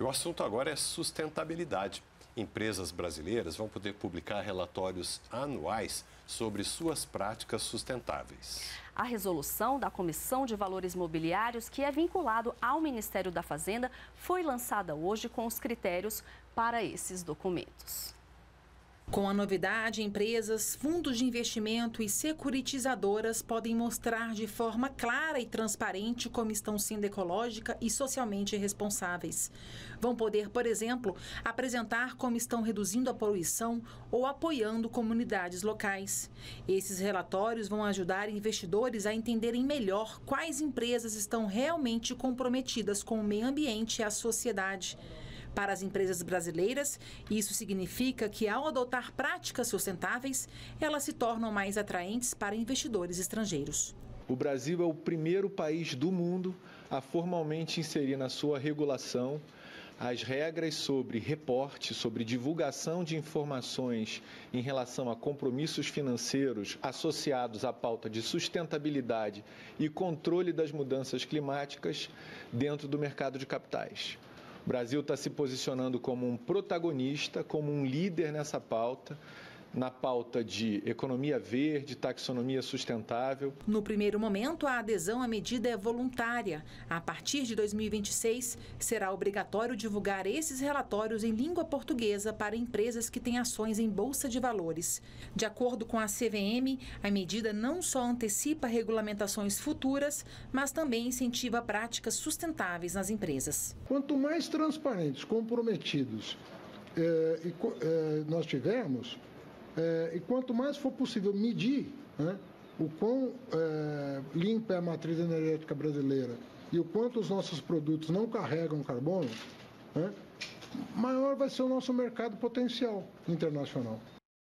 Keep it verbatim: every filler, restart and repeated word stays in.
E o assunto agora é sustentabilidade. Empresas brasileiras vão poder publicar relatórios anuais sobre suas práticas sustentáveis. A resolução da Comissão de Valores Mobiliários, que é vinculado ao Ministério da Fazenda, foi lançada hoje com os critérios para esses documentos. Com a novidade, empresas, fundos de investimento e securitizadoras podem mostrar de forma clara e transparente como estão sendo ecológica e socialmente responsáveis. Vão poder, por exemplo, apresentar como estão reduzindo a poluição ou apoiando comunidades locais. Esses relatórios vão ajudar investidores a entenderem melhor quais empresas estão realmente comprometidas com o meio ambiente e a sociedade. Para as empresas brasileiras, isso significa que, ao adotar práticas sustentáveis, elas se tornam mais atraentes para investidores estrangeiros. O Brasil é o primeiro país do mundo a formalmente inserir na sua regulação as regras sobre reporte, sobre divulgação de informações em relação a compromissos financeiros associados à pauta de sustentabilidade e controle das mudanças climáticas dentro do mercado de capitais. O Brasil está se posicionando como um protagonista, como um líder nessa pauta, na pauta de economia verde, taxonomia sustentável. No primeiro momento, a adesão à medida é voluntária. A partir de dois mil e vinte e seis, será obrigatório divulgar esses relatórios em língua portuguesa para empresas que têm ações em bolsa de valores. De acordo com a C V M, a medida não só antecipa regulamentações futuras, mas também incentiva práticas sustentáveis nas empresas. Quanto mais transparentes, comprometidos é, e, é, nós tivermos, É, e quanto mais for possível medir, né, o quão é, limpa é a matriz energética brasileira e o quanto os nossos produtos não carregam carbono, né, maior vai ser o nosso mercado potencial internacional.